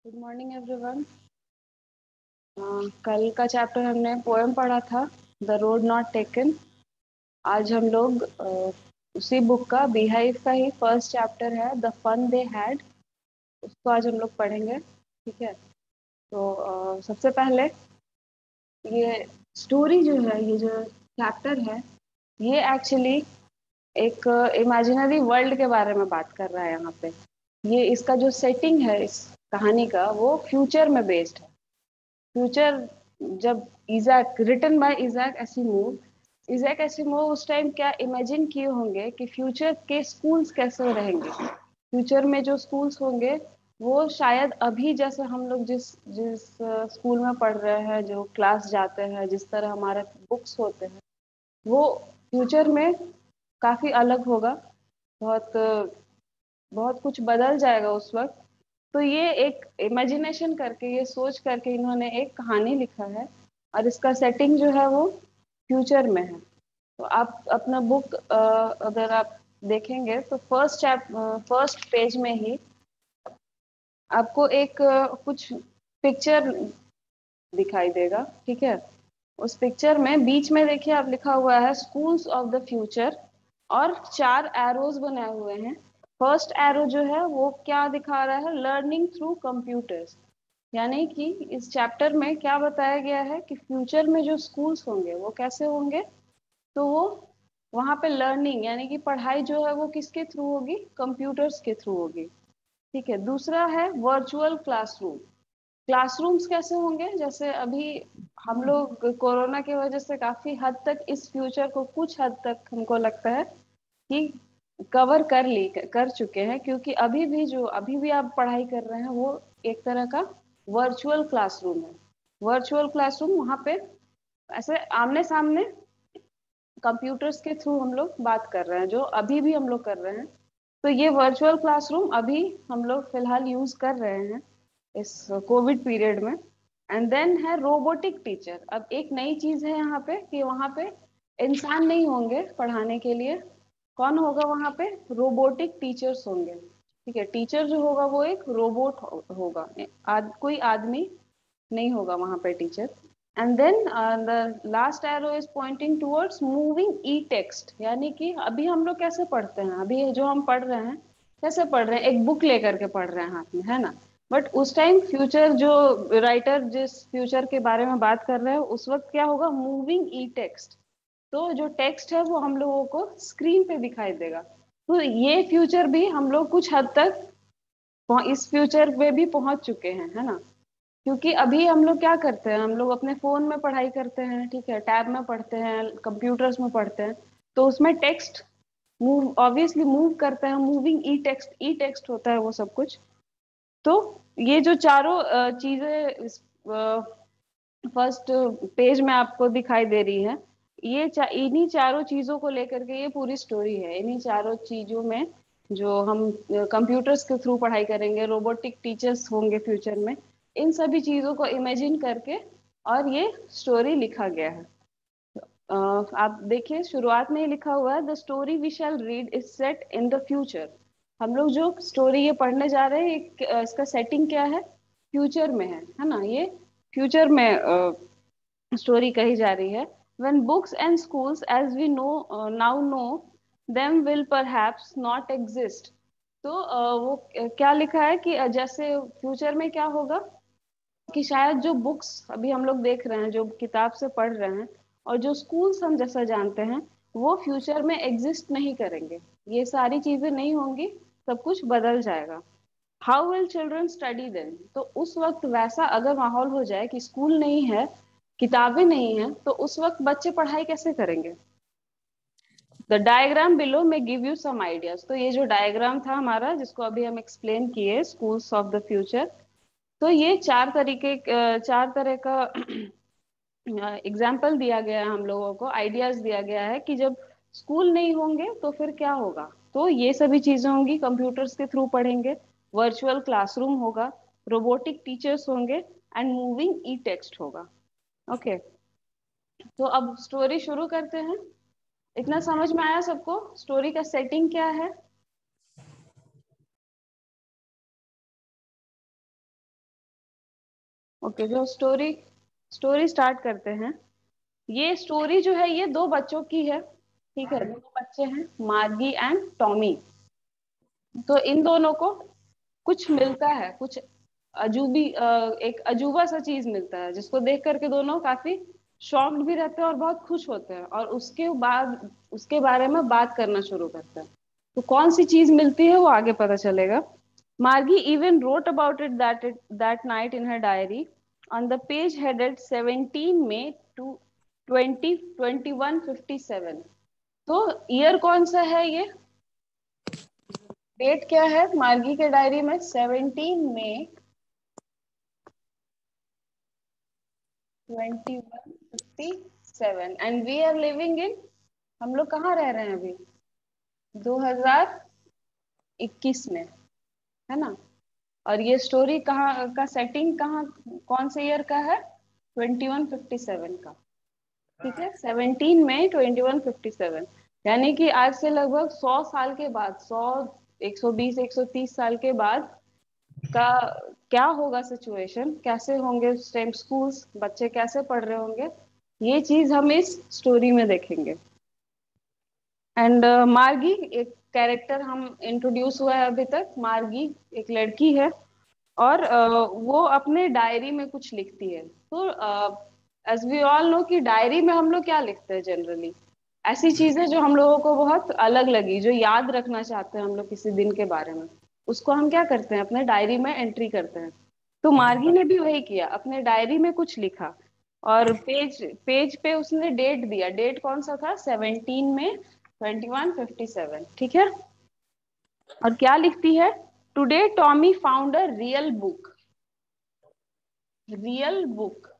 Good morning everyone. कल का chapter हमने पोएम पढ़ा था, द रोड नॉट टेकन। आज हम लोग उसी बुक का बीहाइव का ही फर्स्ट चैप्टर है, द फन दे हैड, उसको आज हम लोग पढ़ेंगे। ठीक है। तो सबसे पहले ये स्टोरी जो है, ये जो चैप्टर है, ये एक्चुअली एक इमेजिनरी वर्ल्ड के बारे में बात कर रहा है यहाँ पे। ये इसका जो सेटिंग है इस कहानी का, वो फ्यूचर में बेस्ड है। फ्यूचर, जब Isaac, written by Isaac Asimov, Isaac Asimov उस टाइम क्या इमेजिन किए होंगे कि फ्यूचर के स्कूल्स कैसे रहेंगे। फ्यूचर में जो स्कूल्स होंगे वो शायद अभी जैसे हम लोग जिस जिस स्कूल में पढ़ रहे हैं, जो क्लास जाते हैं, जिस तरह हमारे बुक्स होते हैं, वो फ्यूचर में काफी अलग होगा। बहुत बहुत कुछ बदल जाएगा उस वक्त। तो ये एक इमेजिनेशन करके, ये सोच करके इन्होंने एक कहानी लिखा है, और इसका सेटिंग जो है वो फ्यूचर में है। तो आप अपना बुक अगर आप देखेंगे तो फर्स्ट पेज में ही आपको एक कुछ पिक्चर दिखाई देगा। ठीक है। उस पिक्चर में बीच में देखिए आप, लिखा हुआ है स्कूल्स ऑफ द फ्यूचर, और 4 एरोज बनाए हुए हैं। फर्स्ट एरो जो है वो क्या दिखा रहा है, लर्निंग थ्रू कंप्यूटर्स। यानी कि इस चैप्टर में क्या बताया गया है कि फ्यूचर में जो स्कूल्स होंगे वो कैसे होंगे। तो वो वहां पे लर्निंग यानी कि पढ़ाई जो है वो किसके थ्रू होगी, कंप्यूटर्स के थ्रू होगी। ठीक है। दूसरा है वर्चुअल क्लासरूम। क्लासरूम्स कैसे होंगे, जैसे अभी हम लोग कोरोना की वजह से काफी हद तक इस फ्यूचर को कुछ हद तक हमको लगता है कि कवर कर चुके हैं, क्योंकि अभी भी आप पढ़ाई कर रहे हैं वो एक तरह का वर्चुअल क्लासरूम है। वर्चुअल क्लासरूम वहां पे ऐसे आमने सामने कंप्यूटर्स के थ्रू हम लोग बात कर रहे हैं, जो अभी भी हम लोग कर रहे हैं। तो ये वर्चुअल क्लासरूम अभी हम लोग फिलहाल यूज कर रहे हैं इस कोविड पीरियड में। एंड देन है रोबोटिक टीचर। अब एक नई चीज है यहाँ पे कि वहाँ पे इंसान नहीं होंगे पढ़ाने के लिए। कौन होगा वहाँ पे, रोबोटिक टीचर्स होंगे। ठीक है। टीचर जो होगा वो एक रोबोट होगा, कोई आदमी नहीं होगा वहाँ पे teacher. And then the last arrow is pointing towards moving e text. यानी कि अभी हम लोग कैसे पढ़ते हैं, अभी जो हम पढ़ रहे हैं कैसे पढ़ रहे हैं, एक बुक लेकर के पढ़ रहे हैं हाथ में, है ना। बट उस टाइम फ्यूचर जो राइटर जिस फ्यूचर के बारे में बात कर रहे हैं, उस वक्त क्या होगा, मूविंग ई टेक्स्ट। तो जो टेक्स्ट है वो हम लोगों को स्क्रीन पे दिखाई देगा। तो ये फ्यूचर भी हम लोग कुछ हद तक इस फ्यूचर में भी पहुंच चुके हैं, है ना। क्योंकि अभी हम लोग क्या करते हैं, हम लोग अपने फोन में पढ़ाई करते हैं। ठीक है। टैब में पढ़ते हैं, कंप्यूटर्स में पढ़ते हैं। तो उसमें टेक्स्ट मूव ऑब्वियसली मूव करता है, मूविंग ई टेक्स्ट होता है वो सब कुछ। तो ये जो चारों चीजें फर्स्ट पेज में आपको दिखाई दे रही है, इन्हीं चारों चीजों को लेकर के ये पूरी स्टोरी है। इन्हीं चारों चीजों में जो हम कंप्यूटर्स के थ्रू पढ़ाई करेंगे, रोबोटिक टीचर्स होंगे फ्यूचर में, इन सभी चीजों को इमेजिन करके और ये स्टोरी लिखा गया है। आप देखिए शुरुआत में ही लिखा हुआ है, the story we shall read is set in the future. हम लोग जो स्टोरी ये पढ़ने जा रहे हैं, इसका सेटिंग क्या है, फ्यूचर में है ना। ये फ्यूचर में स्टोरी कही जा रही है। when books and schools as we know now know them will perhaps not exist। तो वो क्या लिखा है कि जैसे फ्यूचर में क्या होगा कि शायद जो बुक्स अभी हम लोग देख रहे हैं, जो किताब से पढ़ रहे हैं, और जो स्कूल्स हम जैसा जानते हैं, वो फ्यूचर में एग्जिस्ट नहीं करेंगे। ये सारी चीजें नहीं होंगी, सब कुछ बदल जाएगा। How will children study then. तो उस वक्त वैसा अगर माहौल हो जाए कि स्कूल नहीं है, किताबें नहीं है, तो उस वक्त बच्चे पढ़ाई कैसे करेंगे। द डायग्राम बिलो में गिव यू सम आइडियाज। तो ये जो डायग्राम था हमारा, जिसको अभी हम एक्सप्लेन किए, स्कूल्स ऑफ द फ्यूचर, तो ये चार तरह का एग्जाम्पल दिया गया है हम लोगों को, आइडियाज दिया गया है कि जब स्कूल नहीं होंगे तो फिर क्या होगा। तो ये सभी चीजें होंगी, कंप्यूटर्स के थ्रू पढ़ेंगे, वर्चुअल क्लासरूम होगा, रोबोटिक टीचर्स होंगे, एंड मूविंग ई टेक्स्ट होगा। ओके। तो अब स्टोरी शुरू करते हैं। इतना समझ में आया सबको, स्टोरी का सेटिंग क्या है। ओके, जो स्टोरी स्टोरी स्टार्ट करते हैं। ये स्टोरी जो है ये दो बच्चों की है, ठीक है। दो बच्चे हैं, मार्गी एंड टॉमी। तो इन दोनों को कुछ मिलता है, कुछ एक अजूबा सा चीज मिलता है, जिसको देख करके दोनों काफी शॉक्ड भी रहते हैं और बहुत खुश होते हैं, और उसके बाद उसके बारे में बात करना शुरू करते हैं। तो कौन सी चीज मिलती है वो आगे पता चलेगा। Margie even wrote about it that night in her diary on the page headed 17 May two 202157। तो ईयर कौन सा है ये, डेट क्या है मार्गी के डायरी में? 17 May 2157। And we are living in, हम लोग कहाँ रह रहे हैं अभी? 2021 में, है ना। और ये स्टोरी कहाँ का, सेटिंग कहाँ, कौन से ईयर का है? 2157 का, ठीक है। 17 मई 2157, यानी कि आज से लगभग 100 साल के बाद, 120 130 साल के बाद का क्या होगा सिचुएशन, कैसे होंगे उस टाइम स्कूल्स, बच्चे कैसे पढ़ रहे होंगे, ये चीज हम इस स्टोरी में देखेंगे। एंड मार्गी एक कैरेक्टर हम इंट्रोड्यूस हुआ है अभी तक। मार्गी एक लड़की है, और वो अपने डायरी में कुछ लिखती है। तो एज वी ऑल नो कि डायरी में हम लोग क्या लिखते हैं जनरली, ऐसी चीजें जो हम लोगों को बहुत अलग लगी, जो याद रखना चाहते हैं हम लोग किसी दिन के बारे में, उसको हम क्या करते हैं, अपने डायरी में एंट्री करते हैं। तो मार्गी ने भी वही किया, अपने डायरी में कुछ लिखा, और पेज पेज पे उसने डेट दिया। डेट कौन सा था? 17 मई 2157, ठीक है। और क्या लिखती है? Today Tommy found a real book. Real book,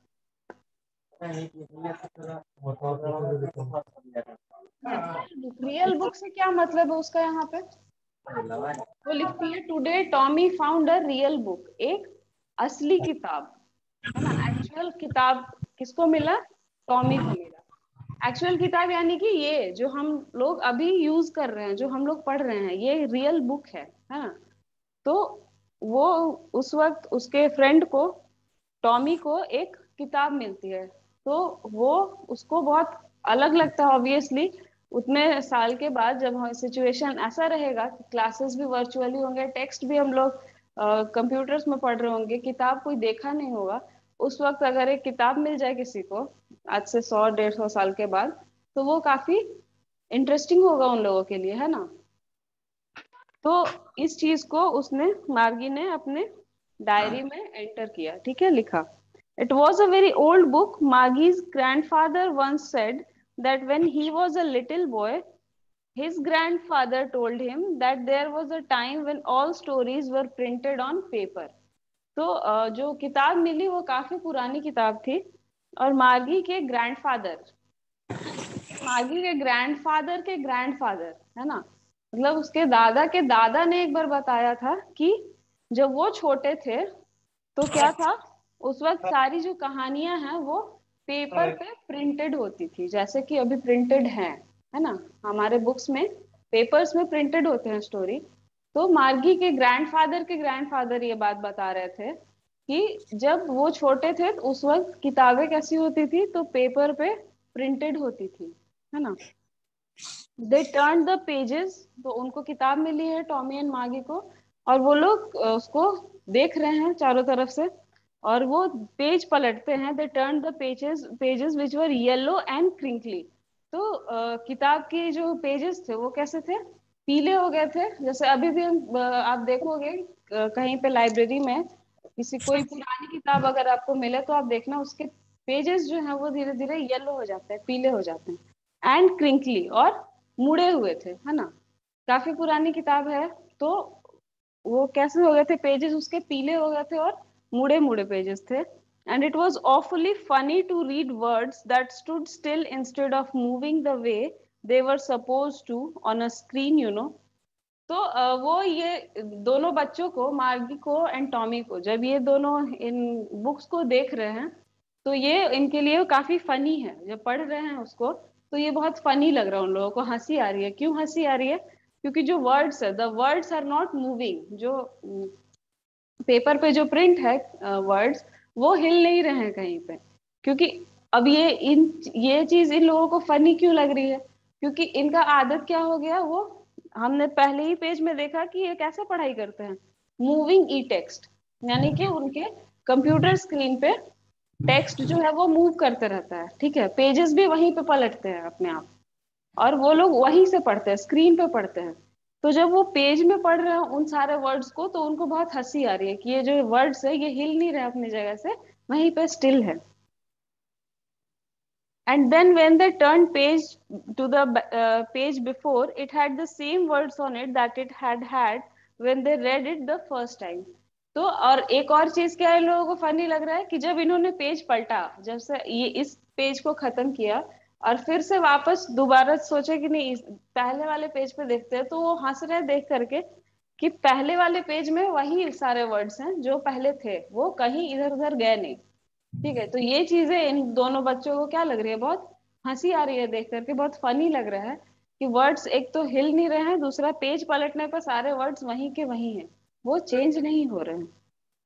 real book से क्या मतलब है उसका यहाँ पे? वो लिखती है today Tommy found a real book, एक असली किताब, है ना। एक्चुअल किताब किसको मिला? टॉमी को मिला। एक्चुअल किताब यानी कि ये जो हम लोग अभी यूज कर रहे हैं, जो हम लोग पढ़ रहे हैं, ये रियल बुक है ना। तो वो उस वक्त उसके फ्रेंड को, टॉमी को एक किताब मिलती है। तो वो उसको बहुत अलग लगता है ऑब्वियसली। उतने साल के बाद जब सिचुएशन ऐसा रहेगा कि क्लासेस भी वर्चुअली होंगे, टेक्स्ट भी हम लोग कंप्यूटर्स में पढ़ रहे होंगे, किताब कोई देखा नहीं होगा, उस वक्त अगर एक किताब मिल जाए किसी को, आज से 100 150 साल के बाद, तो वो काफी इंटरेस्टिंग होगा उन लोगों के लिए, है ना। तो इस चीज को उसने, मार्गी ने अपने डायरी में एंटर किया, ठीक है, लिखा। It was a very old book, Margie's grandfather once said that when he was a little boy, his grandfather told him that there was a time when all stories were printed on paper. तो जो किताब मिली वो काफी पुरानी किताब थी, और मार्गी के ग्रैंडफादर, मार्गी के ग्रैंडफादर, है ना, मतलब उसके दादा के दादा ने एक बार बताया था कि जब वो छोटे थे तो क्या था, उस वक्त सारी जो कहानियां हैं वो पेपर पे प्रिंटेड होती थी, जैसे कि अभी प्रिंटेड है ना, हमारे बुक्स में पेपर्स में प्रिंटेड होते हैं स्टोरी। तो मार्गी के ग्रैंडफादर ये बात बता रहे थे कि जब वो छोटे थे तो उस वक्त किताबें कैसी होती थी, तो पेपर पे प्रिंटेड होती थी, है ना। दे टर्न द पेजेस, तो उनको किताब मिली है टॉमी एंड मागी को, और वो लोग उसको देख रहे हैं चारों तरफ से, और वो पेज पलटते हैं। They turn the pages pages which were yellow and crinkly. तो किताब के जो पेजेस थे वो कैसे थे? पीले हो गए थे। जैसे अभी भी आप देखोगे कहीं पे लाइब्रेरी में किसी कोई पुरानी किताब अगर आपको मिले तो आप देखना उसके पेजेस जो हैं वो धीरे धीरे येलो हो जाते हैं, पीले हो जाते हैं, एंड क्रिंकली, और मुड़े हुए थे, है ना। काफी पुरानी किताब है, तो वो कैसे हो गए थे, पेजेस उसके पीले हो गए थे और मुड़े मुड़े पेजेस थे। And it was awfully funny to read words that stood still instead of moving the way they were supposed to on a screen, you know. तो वो ये दोनों बच्चों को, मार्गी को एंड टॉमी को, जब ये दोनों इन बुक्स को देख रहे हैं तो ये इनके लिए काफी फनी है, जब पढ़ रहे हैं उसको तो ये बहुत फनी लग रहा है उन लोगों को, हंसी आ रही है। क्यों हंसी आ रही है? क्योंकि जो वर्ड्स है, the words are not moving, जो पेपर पे जो प्रिंट है वर्ड्स, वो हिल नहीं रहे हैं कहीं पे। क्योंकि अब ये चीज इन लोगों को फनी क्यों लग रही है, क्योंकि इनका आदत क्या हो गया, वो हमने पहले ही पेज में देखा कि ये कैसे पढ़ाई करते हैं, मूविंग ई टेक्स्ट, यानी कि उनके कंप्यूटर स्क्रीन पे टेक्स्ट जो है वो मूव करते रहता है, ठीक है, पेजेस भी वहीं पे पलटते हैं अपने आप, और वो लोग वहीं से पढ़ते हैं, स्क्रीन पे पढ़ते हैं। तो जब वो पेज में पढ़ रहे हैं उन सारे वर्ड्स को, तो उनको बहुत हंसी आ रही है कि ये जो वर्ड्स है ये हिल नहीं रहे अपनी जगह से, वहीं पे स्टिल है। And then when they turned page to the page before, it had the same words on it that it had had when they read it the first time. तो और एक और चीज क्या इन लोगों को फनी लग रहा है कि जब इन्होंने पेज पलटा, जब से ये इस पेज को खत्म किया और फिर से वापस दोबारा सोचे कि नहीं पहले वाले पेज पे देखते हैं, तो वो हंस रहे देख करके कि पहले वाले पेज में वही सारे वर्ड्स हैं जो पहले थे, वो कहीं इधर उधर गए नहीं। ठीक है, तो ये चीजें इन दोनों बच्चों को क्या लग रही है, बहुत हंसी आ रही है देख करके, बहुत फनी लग रहा है कि वर्ड्स एक तो हिल नहीं रहे हैं, दूसरा पेज पलटने पर सारे वर्ड्स वहीं के वहीं हैं, वो चेंज नहीं हो रहे हैं।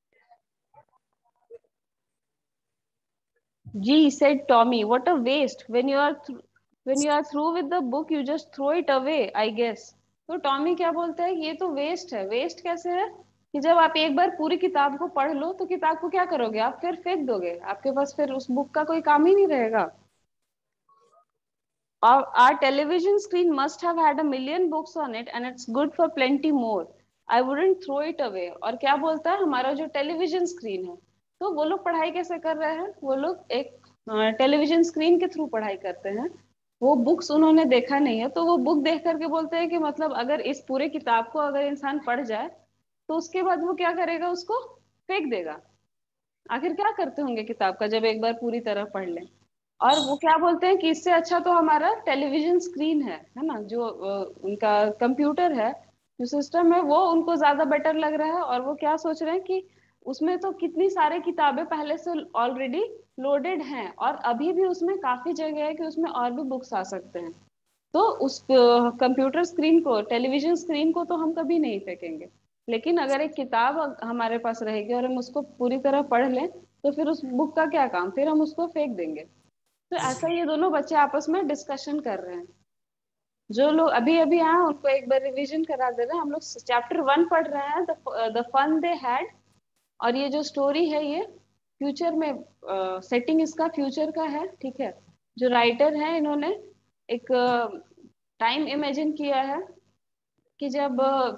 Gee said Tommy, what a waste, when you are through with the book you just throw it away I guess। तो टॉमी क्या बोलता है, ये तो वेस्ट है। वेस्ट कैसे है, कि जब आप एक बार पूरी किताब को पढ़ लो तो किताब को क्या करोगे, आप फिर फेंक दोगे, आपके पास फिर उस बुक का कोई काम ही नहीं रहेगा। Our television screen must have had a million books on it and it's good for plenty more. I wouldn't throw it away। और क्या बोलता है, हमारा जो टेलीविजन स्क्रीन है, तो वो लोग पढ़ाई कैसे कर रहे हैं, वो लोग एक टेलीविजन स्क्रीन के थ्रू पढ़ाई करते हैं। वो बुक्स उन्होंने देखा नहीं है, तो वो बुक देख करके बोलते हैं कि मतलब अगर इस पूरे किताब को अगर इंसान पढ़ जाए तो उसके बाद वो क्या करेगा, उसको फेंक देगा। आखिर क्या करते होंगे किताब का जब एक बार पूरी तरह पढ़ लें। और वो क्या बोलते हैं कि इससे अच्छा तो हमारा टेलीविजन स्क्रीन है ना, जो उनका कंप्यूटर है, जो सिस्टम है, वो उनको ज्यादा बेटर लग रहा है। और वो क्या सोच रहे हैं कि उसमें तो कितनी सारी किताबें पहले से ऑलरेडी लोडेड हैं, और अभी भी उसमें काफी जगह है कि उसमें और भी बुक्स आ सकते हैं। तो उस कंप्यूटर स्क्रीन को, टेलीविजन स्क्रीन को तो हम कभी नहीं फेंकेंगे, लेकिन अगर एक किताब हमारे पास रहेगी और हम उसको पूरी तरह पढ़ लें, तो फिर उस बुक का क्या काम, फिर हम उसको फेंक देंगे। तो ऐसा ये दोनों बच्चे आपस में डिस्कशन कर रहे हैं। जो लोग अभी अभी आए उनको एक बार रिवीजन करा दे रहे हैं, हम लोग चैप्टर 1 पढ़ रहे हैं, द फन दे हैड। और ये जो स्टोरी है ये फ्यूचर में, सेटिंग इसका फ्यूचर का है, ठीक है। जो राइटर है इन्होंने एक टाइम इमेजिन किया है कि जब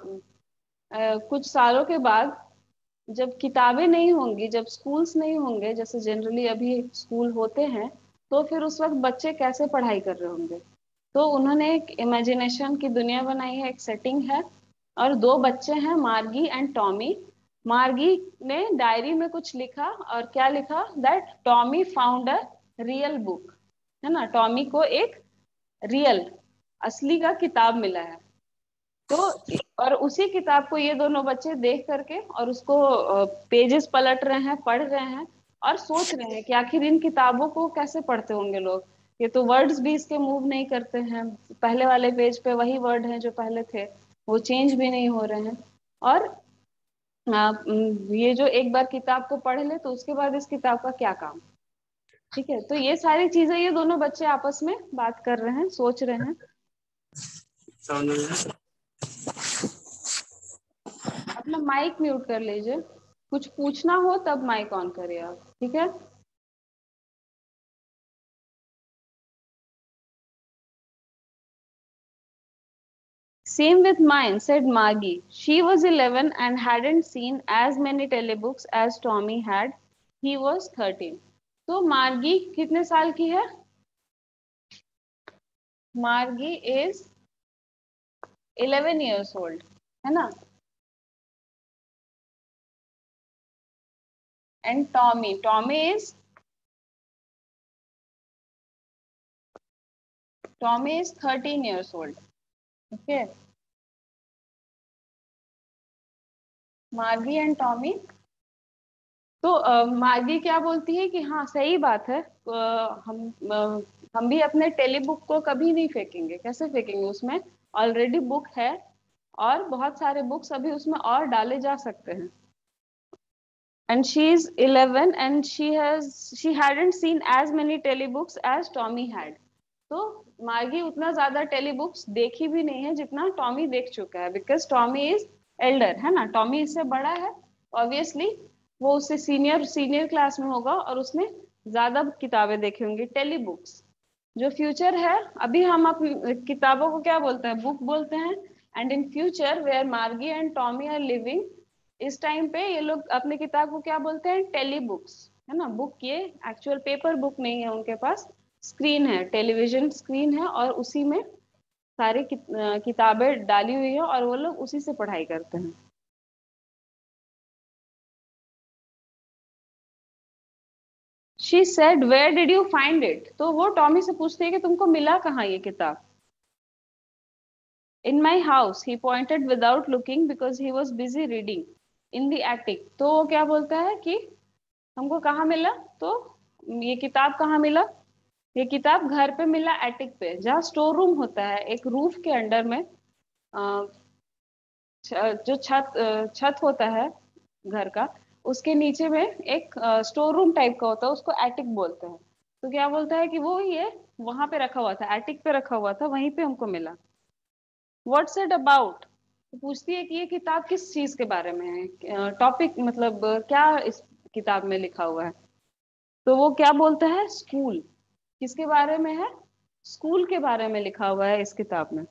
कुछ सालों के बाद, जब किताबें नहीं होंगी, जब स्कूल्स नहीं होंगे, जैसे जनरली अभी स्कूल होते हैं, तो फिर उस वक्त बच्चे कैसे पढ़ाई कर रहे होंगे। तो उन्होंने एक इमेजिनेशन की दुनिया बनाई है, एक सेटिंग है। और दो बच्चे हैं, मार्गी एंड टॉमी। मार्गी ने डायरी में कुछ लिखा, और क्या लिखा, that Tommy found a real book, है ना, टॉमी को एक रियल, असली का किताब मिला है। तो और उसी किताब को ये दोनों बच्चे देख करके और उसको पेजेस पलट रहे हैं, पढ़ रहे हैं, और सोच रहे हैं कि आखिर इन किताबों को कैसे पढ़ते होंगे लोग। ये तो वर्ड्स भी इसके मूव नहीं करते हैं, पहले वाले पेज पे वही वर्ड हैं जो पहले थे, वो चेंज भी नहीं हो रहे हैं। और ये जो एक बार किताब को पढ़ ले तो उसके बाद इस किताब का क्या काम। ठीक है, तो ये सारी चीजें ये दोनों बच्चे आपस में बात कर रहे हैं, सोच रहे हैं। अपना माइक म्यूट कर लीजिए, कुछ पूछना हो तब माइक ऑन करिए आप, ठीक है। Same with mine, said Maggie. She was 11 and hadn't seen as many telebooks as Tommy had. He was 13। तो मार्गी कितने साल की है, मार्गी इज 11 years old, है ना। And Tommy is 13 years old। Okay, Margie and Tommy. तो Margie क्या बोलती है कि हाँ सही बात है, हम भी अपने टेली बुक को कभी नहीं फेंकेंगे। कैसे फेंकेंगे, उसमें ऑलरेडी बुक है, और बहुत सारे बुक्स अभी उसमें और डाले जा सकते हैं। and she is 11 and she hadn't seen as many telebooks as Tommy had. तो मार्गी उतना ज्यादा टेलीबुक्स देखी भी नहीं है जितना टॉमी देख चुका है, बिकॉज टॉमी इज एल्डर, है ना, टॉमी इससे बड़ा है, ऑब्वियसली वो उससे सीनियर सीनियर क्लास में होगा और उसने ज्यादा किताबें देखी होंगी, टेलीबुक्स। जो फ्यूचर है, अभी हम अपनी किताबों को क्या बोलते हैं, बुक बोलते हैं। And in future where Margie and Tommy are living, इस टाइम पे ये लोग अपने किताब को क्या बोलते हैं, टेली बुक्स, है ना। बुक ये एक्चुअल पेपर बुक नहीं है उनके पास, स्क्रीन है, टेलीविजन स्क्रीन है, और उसी में सारी किताबें डाली हुई है और वो लोग उसी से पढ़ाई करते हैं। She said where did you find it, तो वो टॉमी से पूछती है कि तुमको मिला कहाँ ये किताब। In my house, he pointed without looking because he was busy reading in the attic. तो वो क्या बोलता है कि हमको कहाँ मिला, तो ये किताब कहाँ मिला, ये किताब घर पे मिला, एटिक पे, जहाँ स्टोर रूम होता है, एक रूफ के अंडर में, अ, जो छत होता है घर का, उसके नीचे में एक स्टोर रूम टाइप का होता है, उसको एटिक बोलते हैं। तो क्या बोलता है कि वो ये वहां पे रखा हुआ था, एटिक पे रखा हुआ था, वहीं पे हमको मिला। व्हाट्स इट अबाउट, तो पूछती है कि ये किताब किस चीज के बारे में है, टॉपिक मतलब क्या इस किताब में लिखा हुआ है। तो वो क्या बोलता है, स्कूल। किसके बारे में है, स्कूल के बारे में लिखा हुआ है इस किताब में।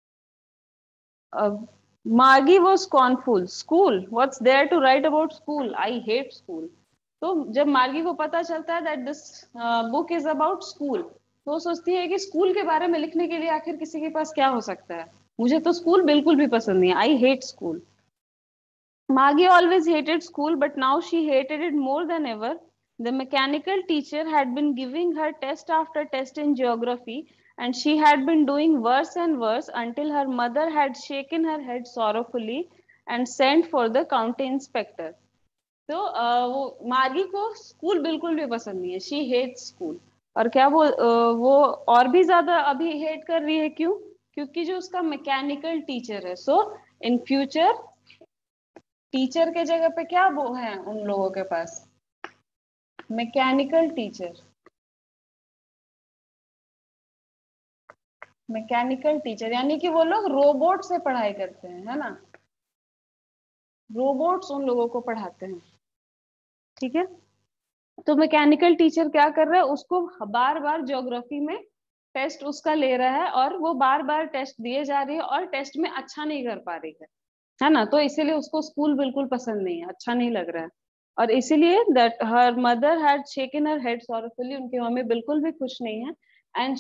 Margie was scornful, school, what's there to write about school, I hate school. तो जब मार्गी को पता चलता है that this book is about school, तो वो सोचती है कि स्कूल के बारे में लिखने के लिए आखिर किसी के पास क्या हो सकता है, मुझे तो स्कूल बिल्कुल भी पसंद नहीं है, I hate school. Maggie always hated school, but now she hated it more than ever. The mechanical teacher had been giving her test after test in geography, and she had been doing worse and worse until her mother had shaken her head sorrowfully and sent for the county inspector. तो वो मार्गी को school बिल्कुल भी पसंद नहीं है, she hate school. और क्या वो और भी ज्यादा अभी हेट कर रही है, क्यों, क्योंकि जो उसका मैकेनिकल टीचर है, सो इन फ्यूचर टीचर के जगह पे क्या वो है उन लोगों के पास, मैकेनिकल टीचर। मैकेनिकल टीचर यानी कि वो लोग रोबोट से पढ़ाई करते हैं, है ना, रोबोट्स उन लोगों को पढ़ाते हैं, ठीक है। तो मैकेनिकल टीचर क्या कर रहा है, उसको बार बार ज्योग्राफी में टेस्ट उसका ले रहा है, और वो बार बार टेस्ट दिए जा रही है और टेस्ट में अच्छा नहीं कर पा रही है ना। तो इसीलिए उसको स्कूल बिल्कुल पसंद नहीं है, अच्छा नहीं लग रहा है। और इसीलिए that her mother had shaken her head sorrowfully, उनकी मम्मी बिल्कुल भी खुश नहीं है। And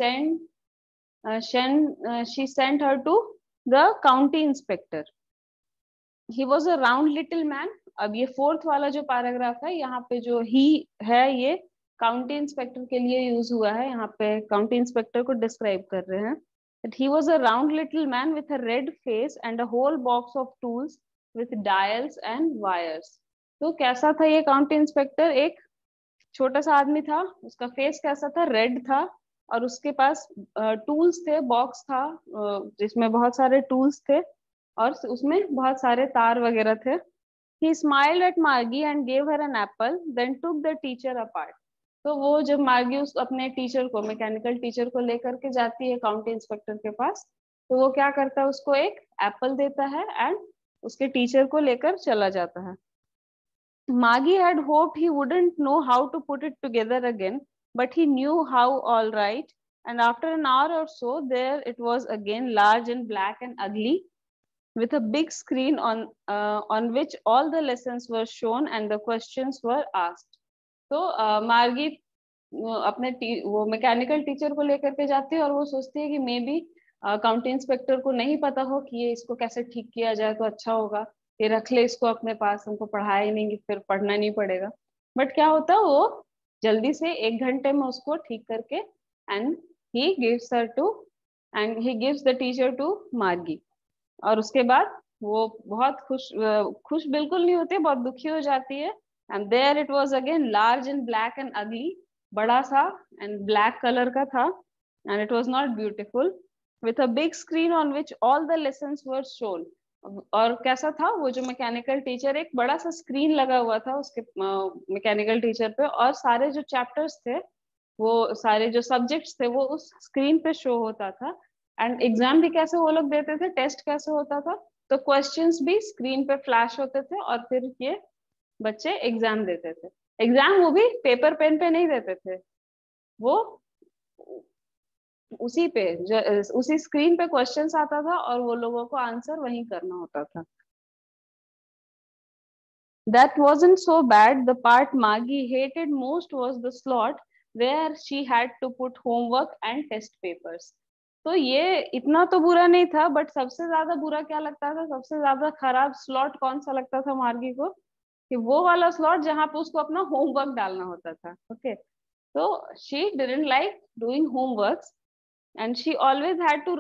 she sent her to the county inspector. He was a round little man. अब ये फोर्थ वाला जो पैराग्राफ है, यहाँ पे जो ही है ये काउंटी इंस्पेक्टर के लिए यूज हुआ है, यहाँ पे काउंटी इंस्पेक्टर को डिस्क्राइब कर रहे हैं। that he was a round little man with a red face and a whole box of tools with dials and wires। तो कैसा था ये काउंटी इंस्पेक्टर, एक छोटा सा आदमी था, उसका फेस कैसा था, रेड था, और उसके पास टूल्स थे, बॉक्स था जिसमें बहुत सारे टूल्स थे, और उसमें बहुत सारे तार वगैरह थे। He smiled at Margie and gave her an apple, then took the teacher apart। तो वो जब मार्गी उस अपने टीचर को, मैकेनिकल टीचर को लेकर के जाती है काउंटी इंस्पेक्टर के पास, तो वो क्या करता है, उसको एक एप्पल देता है एंड उसके टीचर को लेकर चला जाता है। Margie had hoped he wouldn't know how to put it together again, but he knew how all right. And after an hour or so, there it was again, large and black and ugly, with a big screen on which all the lessons were shown and the questions were asked। तो मार्गी अपने वो mechanical teacher को लेकर के जाती है, और वो सोचती है कि मे बी काउंटी इंस्पेक्टर को नहीं पता हो कि ये इसको कैसे ठीक किया जाए तो अच्छा होगा, ये रख ले इसको अपने पास, हमको पढ़ाया ही नहीं, फिर पढ़ना नहीं पड़ेगा। बट क्या होता है, वो जल्दी से 1 घंटे में उसको ठीक करके and he gives her to and he gives the teacher to Margie. और उसके बाद वो बहुत खुश बिल्कुल नहीं होती, बहुत दुखी हो जाती है। And there it was again, large and black and ugly, बड़ा सा एंड ब्लैक कलर का था, and it was not beautiful, with a big screen on which all the lessons were shown. और कैसा था वो जो मैकेनिकल टीचर, एक बड़ा सा स्क्रीन लगा हुआ था उसके मैकेनिकल टीचर पे, और सारे जो चैप्टर्स थे, वो सारे जो सब्जेक्ट्स थे वो उस स्क्रीन पे शो होता था। एंड एग्जाम भी कैसे वो लोग देते थे, टेस्ट कैसे होता था, तो क्वेश्चंस भी स्क्रीन पे फ्लैश होते थे और फिर ये बच्चे एग्जाम देते थे। एग्जाम वो भी पेपर पेन पे नहीं देते थे, वो उसी पे उसी स्क्रीन पे क्वेश्चंस आता था और वो लोगों को आंसर वहीं करना होता था। That wasn't so bad. The part Maggie hated most was the slot where she had to put homework and test papers. तो ये इतना तो बुरा नहीं था, बट सबसे ज्यादा बुरा क्या लगता था, सबसे ज्यादा खराब स्लॉट कौन सा लगता था मार्गी को, कि वो वाला स्लॉट जहां पे उसको अपना होमवर्क डालना होता था। ओके, तो she didn't like doing homework, and she always had to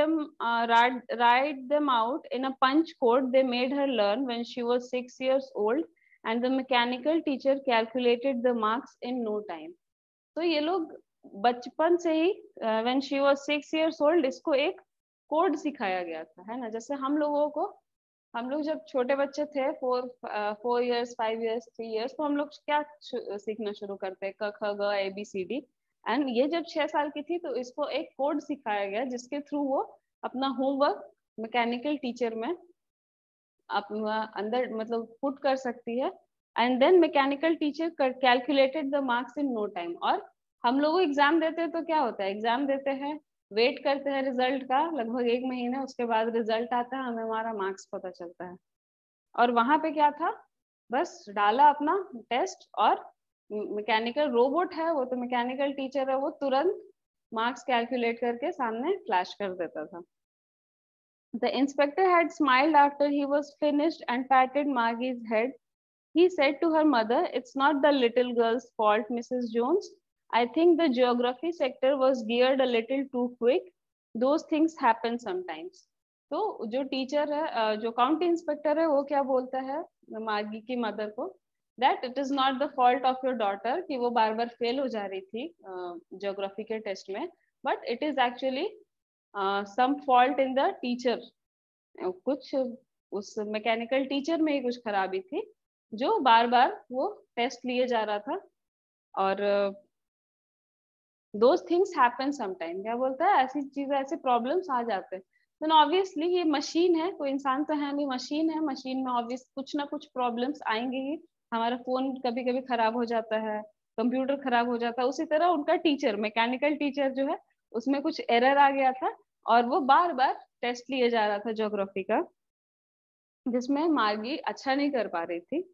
write them out in a punch code they made her learn when she was 6 years old, and the mechanical teacher calculated the marks in no time. तो ये लोग बचपन से ही when she was 6 years old इसको एक code सिखाया गया था, है ना। जैसे हम लोगों को, हम लोग जब छोटे बच्चे थे, 4 4 years 5 years 3 years, तो हम लोग क्या सीखना शुरू करते हैं, क ख ग ABCD। एंड ये जब 6 साल की थी तो इसको एक कोड सिखाया गया जिसके थ्रू वो अपना होमवर्क मैकेनिकल टीचर में अपना अंदर मतलब पुट कर सकती है। And then mechanical teacher calculated the marks in no time. और हम लोग एग्जाम देते हैं तो क्या होता है, एग्जाम देते हैं, वेट करते हैं रिजल्ट का लगभग 1 महीने, उसके बाद रिजल्ट आता है, हमें हमारा मार्क्स पता चलता है। और वहां पे क्या था, बस डाला अपना टेस्ट, और मैकेनिकल रोबोट है वो, तो मैकेनिकल टीचर है वो तुरंत मार्क्स कैलकुलेट करके सामने फ्लैश कर देता था। The inspector had smiled after he was finished and patted Maggie's head. He said to her mother, "It's not the little girl's fault, Mrs. Jones. I think the geography sector was geared a little too quick. Those things happen sometimes." तो जो teacher है, जो county inspector है, वो क्या बोलता है मार्गी की मदर को, that it is not the fault of your daughter, कि वो बार बार फेल हो जा रही थी ज्योग्राफी के टेस्ट में, but it is actually some fault in the teacher. कुछ उस मैकेनिकल टीचर में ही कुछ खराबी थी, जो बार बार वो टेस्ट लिए जा रहा था। और दोज थिंग्स हैपन समटाइम, क्या बोलता है, ऐसी चीजें, ऐसे प्रॉब्लम्स आ जाते हैं। तो ऑब्वियसली ये मशीन है, कोई इंसान तो है नहीं, मशीन है, मशीन में ऑब्वियस कुछ ना कुछ प्रॉब्लम्स आएंगे ही। हमारा फोन कभी कभी खराब हो जाता है, कंप्यूटर खराब हो जाता है, उसी तरह उनका टीचर, मैकेनिकल टीचर जो है, उसमें कुछ एरर आ गया था और वो बार बार टेस्ट लिए जा रहा था ज्योग्राफी का, जिसमें मार्गी अच्छा नहीं कर पा रही थी।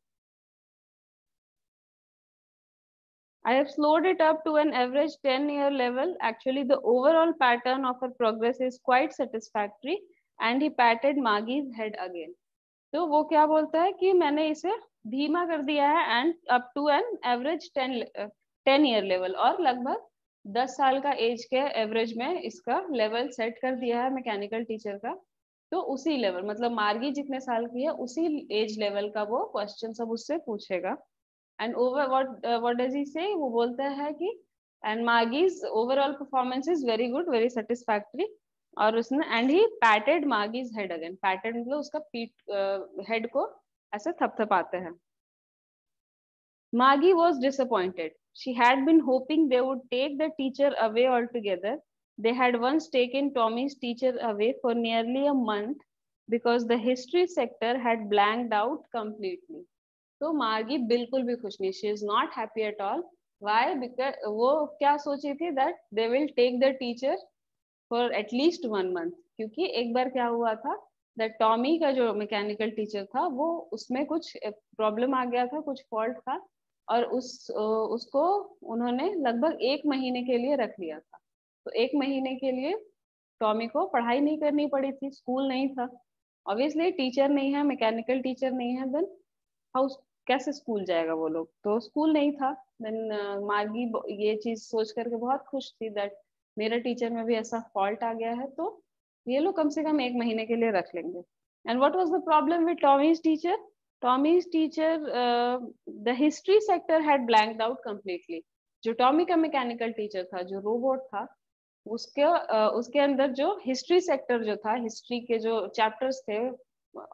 I have slowed it up to an average 10-year level. Actually, the overall pattern of her progress is quite satisfactory. And he patted Maggie's head again. तो वो क्या बोलता है कि मैंने इसे धीमा कर दिया है, and up to an average 10 10 year level, और लगभग 10 साल का एज के एवरेज में इसका लेवल सेट कर दिया है मैकेनिकल टीचर का। तो उसी लेवल, मतलब मार्गी जितने साल की है उसी एज लेवल का वो क्वेश्चन सब उससे पूछेगा। And over what does he say, वो बोलता है कि and Margie's overall performance is very good, very satisfactory. और उसने and he patted Margie's head again, patted मतलब उसका पीठ हेड को ऐसे थपथपाते हैं। Maggie was disappointed. She had been hoping they would take the teacher away altogether. They had once taken Tommy's teacher away for nearly a month because the history sector had blanked out completely. तो मार्गी बिल्कुल भी खुश नहीं, she is not happy at all. Why? Because वो क्या सोची थी, that they will take the teacher for at least 1 month, क्योंकि एक बार क्या हुआ था, दैट टॉमी का जो मैकेनिकल टीचर था वो, उसमें कुछ प्रॉब्लम आ गया था, कुछ फॉल्ट था, और उसको उन्होंने लगभग 1 महीने के लिए रख लिया था। तो 1 महीने के लिए टॉमी को पढ़ाई नहीं करनी पड़ी थी, स्कूल नहीं था, ऑब्वियसली टीचर नहीं है, मैकेनिकल टीचर नहीं है, देन हाउ, कैसे स्कूल जाएगा वो लोग, तो स्कूल नहीं था। देन मार्गी ये चीज सोच करके बहुत खुश थी, दैट मेरे टीचर में भी ऐसा फॉल्ट आ गया है, तो ये लोग कम से कम 1 महीने के लिए रख लेंगे। And what was the problem with Tommy's teacher? Tommy's teacher, the history sector had blanked out completely. जो टॉमी का मैकेनिकल टीचर था, जो रोबोट था, उसके अंदर जो हिस्ट्री सेक्टर जो था, हिस्ट्री के जो चैप्टर्स थे,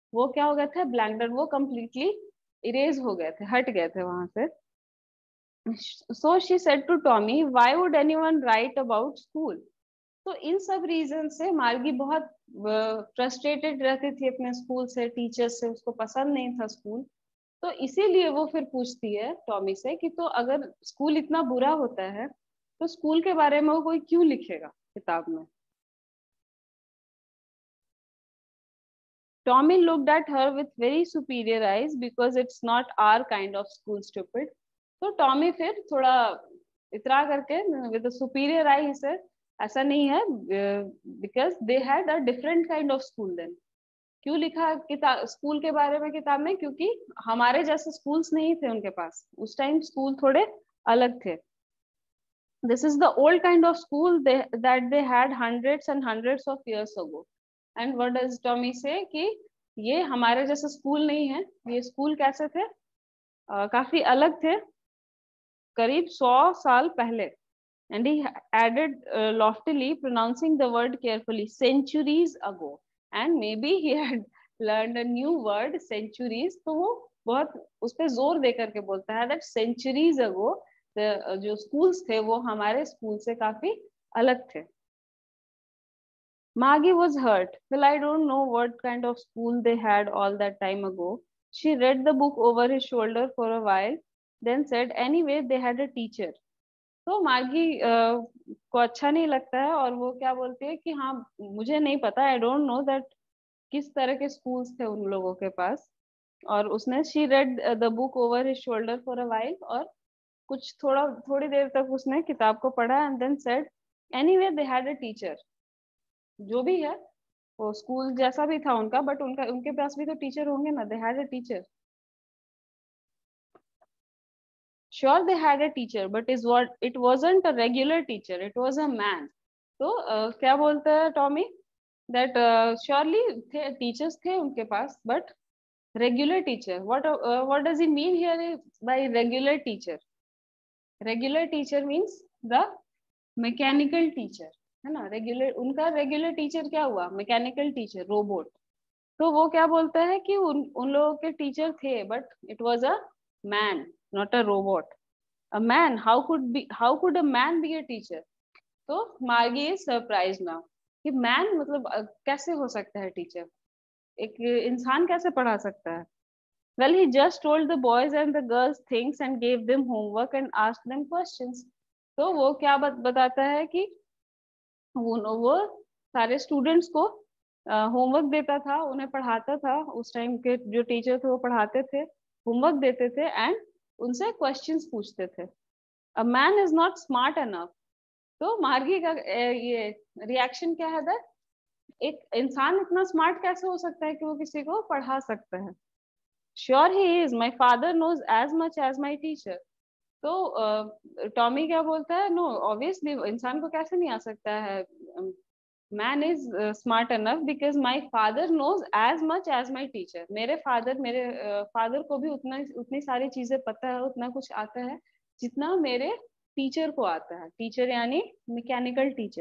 वो क्या हो गए थे, ब्लैंकडर, वो कम्प्लीटली इरेज हो गए थे, हट गए थे वहां से. So she said to Tommy, why would anyone write about school. तो इन सब रीजन से मार्गी बहुत फ्रस्ट्रेटेड रहती थी अपने स्कूल से, टीचर से, उसको पसंद नहीं था स्कूल. तो इसीलिए वो फिर पूछती है टॉमी से कि तो अगर स्कूल इतना बुरा होता है तो स्कूल के बारे में वो कोई क्यों लिखेगा किताब में. Tommy looked at her with very superior eyes because it's not our kind of school, stupid. तो टॉमी फिर थोड़ा इतरा करके with a superior eye he said, ऐसा नहीं है, because they had a different kind of school then. क्यों लिखा किताब स्कूल के बारे में किताब में, क्योंकि हमारे जैसे स्कूल्स नहीं थे उनके पास उस टाइम, स्कूल थोड़े अलग थे. This is the old kind of school that they had hundreds and hundreds of years ago. And what does Tommy say कि ये हमारे जैसे स्कूल नहीं है. ये स्कूल कैसे थे, काफी अलग थे, करीब 100 साल पहले. And he added loftily, pronouncing the word carefully, centuries ago. And maybe he had learned a new word, centuries. तो वो बहुत उस पर जोर दे करके बोलता है that centuries ago जो स्कूल्स थे वो हमारे स्कूल से काफी अलग थे. Maggie was hurt. Well, I don't know what kind of school they had all that time ago. She read the book over his shoulder for a while, then said, anyway, they had a teacher. तो मार्गी को अच्छा नहीं लगता है और वो क्या बोलती है कि हाँ मुझे नहीं पता, आई डोंट नो दैट किस तरह के स्कूल्स थे उन लोगों के पास. और उसने she read the book over his shoulder for a while, और कुछ थोड़ी देर तक उसने किताब को पढ़ा and then said, anyway they had a teacher. जो भी है वो स्कूल जैसा भी था उनका, बट उनका उनके पास भी तो टीचर होंगे ना. They had a teacher. Sure they had a teacher, but it wasn't a regular teacher, it was a man. तो क्या बोलता है टॉमी, दैट श्योरली थे टीचर्स थे उनके पास, but regular teacher, what does he mean here by regular teacher. Regular teacher means the mechanical teacher, है ना. रेगुलर उनका रेगुलर टीचर क्या हुआ, मैकेनिकल टीचर, रोबोट. तो वो क्या बोलता है कि उन लोगों के टीचर थे, but it was a man, not a robot. A man, how could a man be a teacher. तो मार्गी इज सरप्राइज नाउ कि मैन मतलब कैसे हो सकता है टीचर, एक इंसान कैसे पढ़ा सकता है. Well, he just told the boys and the girls things and gave them homework and asked them questions. तो वो क्या बताता है कि वो सारे स्टूडेंट्स को होमवर्क देता था, उन्हें पढ़ाता था. उस टाइम के जो टीचर थे वो पढ़ाते थे, होमवर्क देते थे एंड उनसे क्वेश्चंस पूछते थे. A man is not smart enough. तो मार्गी का ये रिएक्शन क्या है, दैट एक इंसान इतना स्मार्ट कैसे हो सकता है कि वो किसी को पढ़ा सकता है. Sure he is, my father knows as much as my teacher. तो टॉमी क्या बोलता है, नो ऑब्वियसली इंसान को कैसे नहीं आ सकता है. Man is smart enough because my father knows as much as my teacher. मेरे फादर को भी उतनी सारी चीजें पता है, उतना कुछ आता है जितना मेरे टीचर को आता है. टीचर यानी mechanical teacher.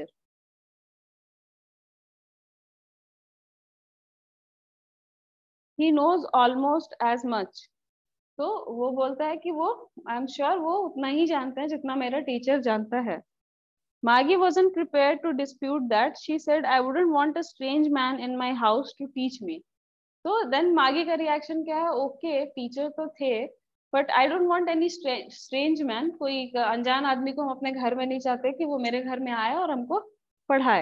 He knows almost as much. तो वो बोलता है कि वो, आई एम श्योर वो उतना ही जानते हैं जितना मेरा टीचर जानता है. Maggie wasn't prepared to dispute that. She said, I wouldn't want a strange man in my house to teach me. तो देन मागी का रिएक्शन क्या है, ओके टीचर तो थे, but I don't want any strange man. कोई अनजान आदमी को हम अपने घर में नहीं चाहते कि वो मेरे घर में आए और हमको पढ़ाए.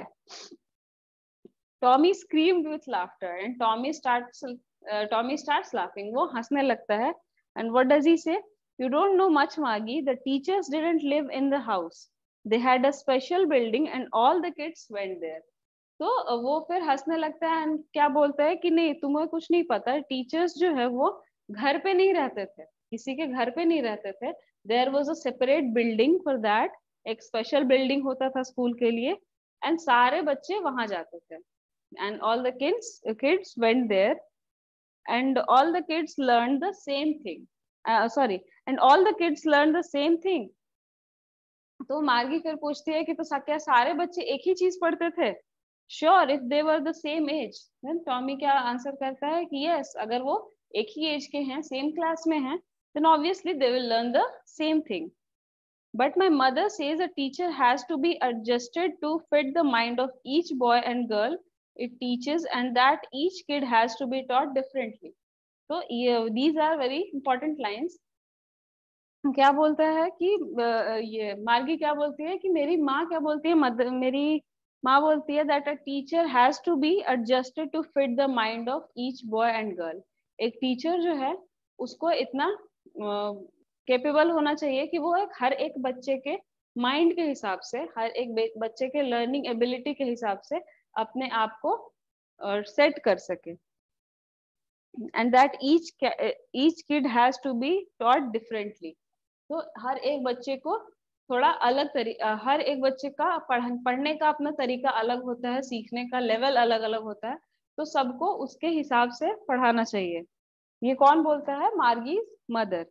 Tommy screamed with laughter and Tommy starts laughing. वो हंसने लगता है. And what does he say, you don't know much मागी, the teachers didn't live in the house, they had a special building and all the kids went there. तो वो फिर हंसने लगता है एंड क्या बोलता है कि नहीं तुम्हें कुछ नहीं पता, टीचर्स जो है वो घर पे नहीं रहते थे, किसी के घर पे नहीं रहते थे. There was a separate building for that. एक स्पेशल बिल्डिंग होता था स्कूल के लिए एंड सारे बच्चे वहां जाते थे. And all the kids went there and all the kids learned the same thing. Sorry, and all the kids learned the same thing. तो मार्गी फिर पूछती है कि तो क्या सारे बच्चे एक ही चीज पढ़ते थे. Sure if they were the same age. Then Tommy क्या आंसर करता है कि यस, अगर वो एक ही एज के हैं, सेम क्लास में हैं, then obviously they will learn the same thing. But my mother says a teacher has to be adjusted to fit the mind of each boy and girl it teaches, and that each kid has to be taught differently. So these are very important lines. क्या बोलता है कि ये मार्गी क्या बोलती है कि मेरी माँ क्या बोलती है, मदर मेरी माँ बोलती है that a teacher has to be adjusted to fit the mind of each boy and girl. एक टीचर जो है उसको इतना कैपेबल होना चाहिए कि वो हर एक बच्चे के माइंड के हिसाब से, हर एक बच्चे के लर्निंग एबिलिटी के हिसाब से अपने आप को सेट कर सके। And that each kid has to be taught differently. तो हर एक बच्चे को थोड़ा अलग हर एक बच्चे का पढ़ने का अपना तरीका अलग होता है, सीखने का लेवल अलग अलग होता है, तो सबको उसके हिसाब से पढ़ाना चाहिए। ये कौन बोलता है? Margie's mother.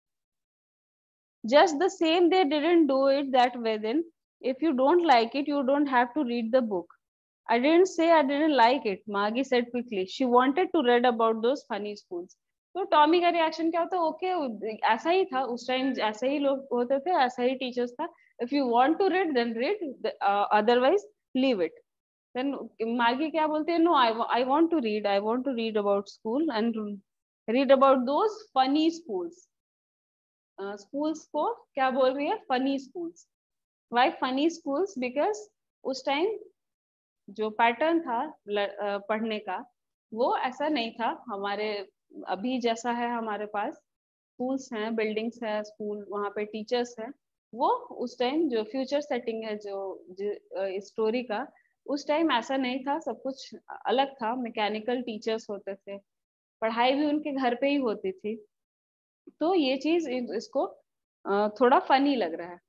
Just the same, they didn't do it that way then. If you don't like it, you don't have to read the book. I didn't say I didn't like it, Maggie said quickly. She wanted to read about those funny schools. तो Tommy का reaction क्या होता है? Okay, ऐसा ही था उस time, ऐसे ही लोग होते थे, ऐसा ही टीचर्स था। If you want to read then read, otherwise leave it. Then Margie क्या बोलते हैं? No, I want to read, I want to read about school and read about those funny schools. Schools को क्या बोल रही है? Funny schools. Why funny schools? Because उस time जो पैटर्न था पढ़ने का वो ऐसा नहीं था हमारे अभी जैसा है। हमारे पास स्कूल्स हैं, बिल्डिंग्स है, स्कूल, वहाँ पे टीचर्स हैं। वो उस टाइम जो फ्यूचर सेटिंग है जो स्टोरी का, उस टाइम ऐसा नहीं था, सब कुछ अलग था। मैकेनिकल टीचर्स होते थे, पढ़ाई भी उनके घर पे ही होती थी। तो ये चीज इसको थोड़ा फनी लग रहा है।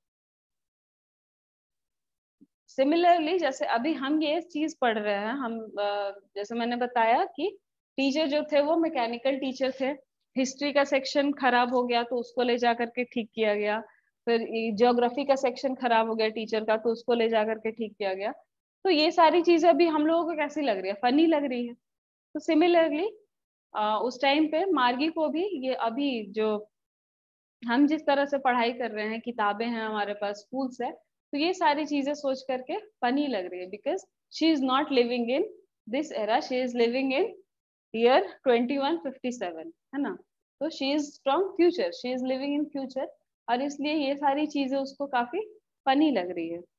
सिमिलरली जैसे अभी हम ये चीज पढ़ रहे हैं, हम जैसे मैंने बताया कि टीचर जो थे वो मैकेनिकल टीचर थे। हिस्ट्री का सेक्शन खराब हो गया तो उसको ले जा करके ठीक किया गया। फिर ज्योग्राफी का सेक्शन खराब हो गया टीचर का, तो उसको ले जा करके ठीक किया गया। तो ये सारी चीजें अभी हम लोगों को कैसी लग रही है? फनी लग रही है। तो सिमिलरली उस टाइम पे मार्गी को भी ये अभी जो हम जिस तरह से पढ़ाई कर रहे हैं, किताबें हैं हमारे पास, स्कूल्स है, तो ये सारी चीजें सोच करके फनी लग रही है। Because she is not living in this era, she is living in year 2157, है ना। तो she is from future, she is living in future, और इसलिए ये सारी चीजें उसको काफी फनी लग रही है।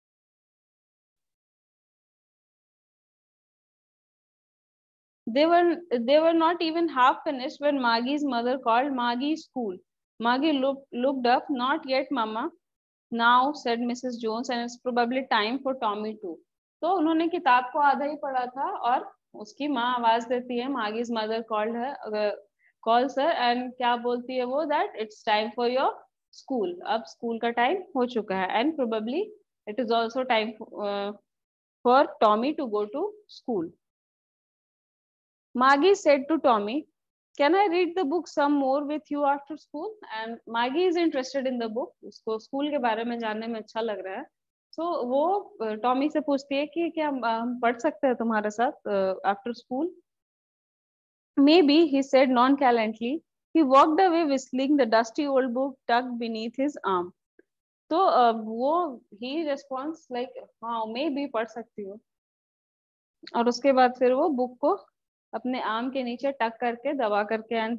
They were not even half finished when Maggie's mother called Maggie's school. Maggie looked up. Not yet, Mama. Now, said Mrs. Jones, and it's probably time for Tommy too. तो उन्होंने किताब को आधा ही पढ़ा था और उसकी माँ आवाज देती है, Maggie's mother called her, call sir, and क्या बोलती है वो? That it's time for your school. अब स्कूल का टाइम हो चुका है, and probably it is also time for Tommy to go to school. Maggie said to Tommy, "Can I read the book some more with you after school?" And Maggie is interested in the book. उसको school के बारे में जानने में अच्छा लग रहा है। So वो टॉमी से पूछती है कि क्या हम पढ़ सकते हैं तुम्हारे साथ after school? Maybe, he said nonchalantly. He walked away whistling, the dusty old book tucked beneath his arm. तो वो ही रेस्पॉन्स लाइक हाँ मे बी पढ़ सकती हूँ, और उसके बाद फिर वो बुक को अपने आर्म के नीचे टक करके दबा करके and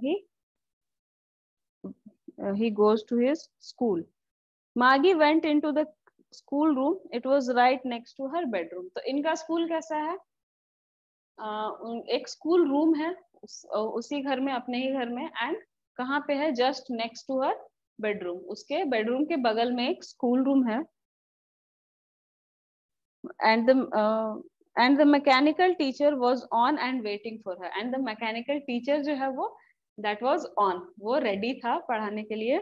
he goes to his school. Maggie went into the school room. It was right next to her bedroom. तो इनका स्कूल कैसा है? एक स्कूल रूम है उसी घर में, अपने ही घर में, एंड कहाँ पे है? Just next to her bedroom. उसके बेडरूम के बगल में एक स्कूल रूम है। and the and the mechanical teacher was on and waiting for her. and the mechanical teacher जो है वो that was on, वो ready था पढ़ाने के लिए,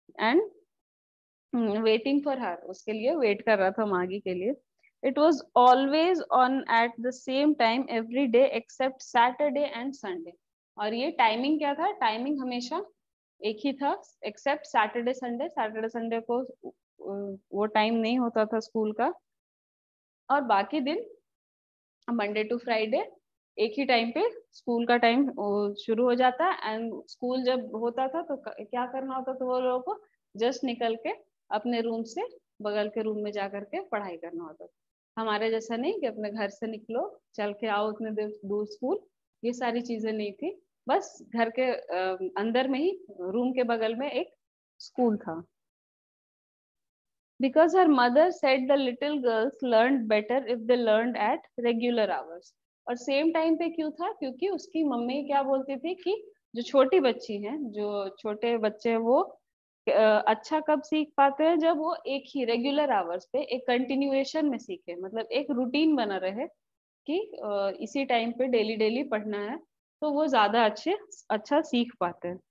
and waiting for her, उसके लिए wait कर रहा था मागी के लिए। it was always on at the same time every day except Saturday and Sunday. और ये टाइमिंग क्या था? टाइमिंग हमेशा एक ही था except Saturday Sunday. Saturday Sunday को वो टाइम नहीं होता था स्कूल का, और बाकी दिन मंडे टू फ्राइडे एक ही टाइम पे स्कूल का टाइम शुरू हो जाता है। एंड स्कूल जब होता था तो क्या करना होता था वो लोगों को, जस्ट निकल के अपने रूम से बगल के रूम में जा करके पढ़ाई करना होता था। हमारे जैसा नहीं कि अपने घर से निकलो चल के आओ उतने देर दूर स्कूल, ये सारी चीजें नहीं थी। बस घर के अंदर में ही रूम के बगल में एक स्कूल था। Because her mother said the little girls learned better if they learned at regular hours। और सेम टाइम पे क्यों था? क्योंकि उसकी मम्मी क्या बोलती थी कि जो छोटी बच्ची हैं, जो छोटे बच्चे हैं, वो अच्छा कब सीख पाते हैं? जब वो एक ही रेगुलर आवर्स पे एक कंटिन्यूएशन में सीखे, मतलब एक रूटीन बना रहे कि इसी टाइम पे डेली डेली पढ़ना है, तो वो ज्यादा अच्छा सीख पाते हैं।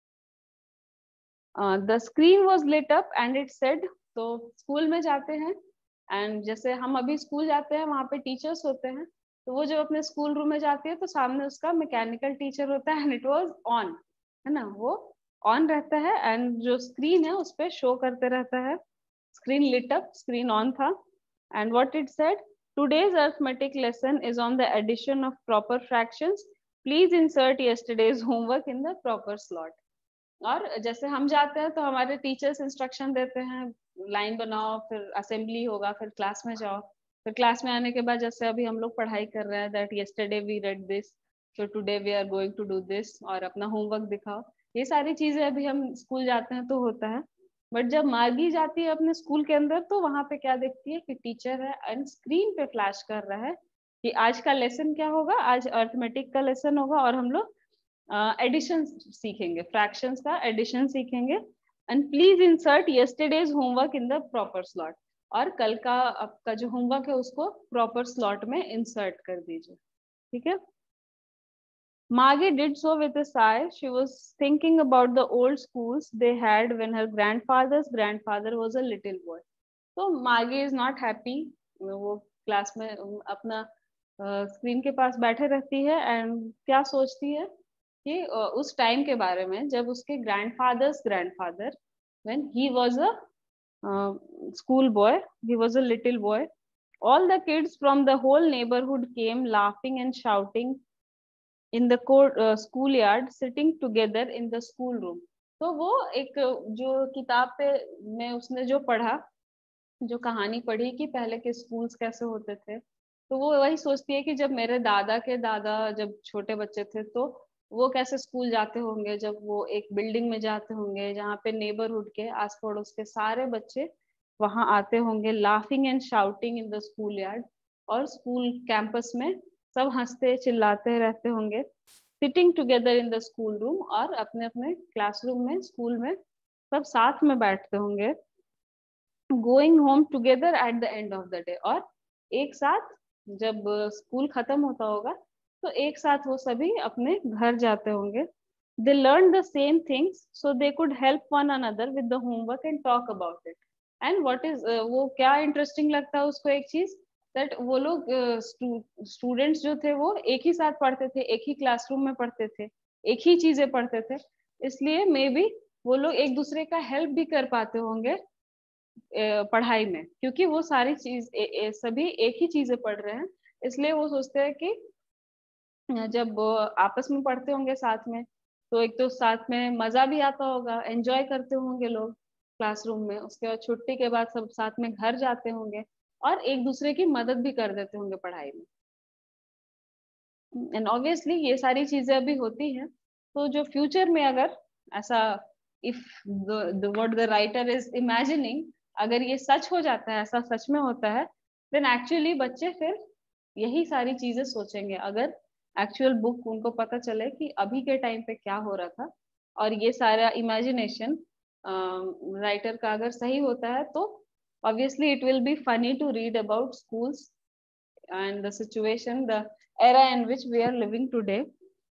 The screen was lit up and it said. तो स्कूल में जाते हैं एंड जैसे हम अभी स्कूल जाते हैं वहां पे टीचर्स होते हैं, तो वो जब अपने स्कूल रूम में जाती है तो सामने उसका मैकेनिकल टीचर होता है एंड इट वाज ऑन, है ना, वो ऑन रहता है एंड जो स्क्रीन है उस पर शो करते रहता है। Screen lit up, screen on था। And what it said, today's arithmetic lesson is on the addition of proper fractions, please insert yesterday's homework in the proper slot. और जैसे हम जाते हैं तो हमारे टीचर्स इंस्ट्रक्शन देते हैं, लाइन बनाओ, फिर असेंबली होगा, फिर क्लास में जाओ, फिर क्लास में आने के बाद जैसे अभी हम लोग पढ़ाई कर रहे हैं, that yesterday we read this, so today we are going to do this, और अपना होमवर्क दिखाओ। ये सारी चीजें अभी हम स्कूल जाते हैं तो होता है। बट जब मार्गी जाती है अपने स्कूल के अंदर तो वहां पे क्या देखती है कि टीचर है एंड स्क्रीन पे फ्लैश कर रहा है कि आज का लेसन क्या होगा, आज अर्थमेटिक का लेसन होगा और हम लोग एडिशन सीखेंगे, फ्रैक्शंस का एडिशन सीखेंगे। And please insert yesterday's homework in the proper slot, और कल का आपका जो होमवर्क है उसको प्रॉपर स्लॉट में इंसर्ट कर दीजिए। ठीक है। Margie did so with a sigh. She was thinking about the old schools they had when her grandfather's grandfather was a little boy. तो मार्गी इज नॉट हैप्पी। वो class में अपना screen के पास बैठे रहती है एंड क्या सोचती है कि उस टाइम के बारे में जब उसके grandfather's grandfather, when he was a school boy, he was a little boy, all the kids from the whole neighborhood came laughing and shouting in the schoolyard, sitting together in the school room। तो वो एक जो किताब पे में उसने जो पढ़ा, जो कहानी पढ़ी कि पहले के स्कूल्स कैसे होते थे, तो वो वही सोचती है कि जब मेरे दादा के दादा जब छोटे बच्चे थे तो वो कैसे स्कूल जाते होंगे, जब वो एक बिल्डिंग में जाते होंगे जहाँ पे नेबरहुड के आस पड़ोस के सारे बच्चे वहां आते होंगे, laughing and shouting in the school yard, और स्कूल कैंपस में सब हंसते चिल्लाते रहते होंगे, sitting together in the school room, और अपने अपने क्लासरूम में स्कूल में सब साथ में बैठते होंगे, going home together at the end of the day, और एक साथ जब स्कूल खत्म होता होगा तो एक साथ वो सभी अपने घर जाते होंगे। They learn the same things so they could help one another with the homework and talk about it. And what is वो क्या इंटरेस्टिंग लगता है उसको एक चीज, दैट वो लोग स्टूडेंट्स जो थे वो एक ही साथ पढ़ते थे, एक ही क्लासरूम में पढ़ते थे, एक ही चीजें पढ़ते थे, इसलिए मे बी वो लोग एक दूसरे का हेल्प भी कर पाते होंगे पढ़ाई में, क्योंकि वो सारी चीज सभी एक ही चीजें पढ़ रहे हैं। इसलिए वो सोचते हैं कि जब आपस में पढ़ते होंगे साथ में तो एक तो साथ में मजा भी आता होगा, एंजॉय करते होंगे लोग क्लासरूम में, उसके बाद छुट्टी के बाद सब साथ में घर जाते होंगे और एक दूसरे की मदद भी कर देते होंगे पढ़ाई में। एंड ऑब्वियसली ये सारी चीजें अभी होती हैं, तो जो फ्यूचर में अगर ऐसा, if what the writer is imagining, अगर ये सच हो जाता है, ऐसा सच में होता है, देन एक्चुअली बच्चे फिर यही सारी चीजें सोचेंगे। अगर एक्चुअल बुक उनको पता चले कि अभी के टाइम पे क्या हो रहा था, और ये सारा इमेजिनेशन राइटर का अगर सही होता है, तो obviously it will be funny to read about schools and the situation, the era in which we are living today.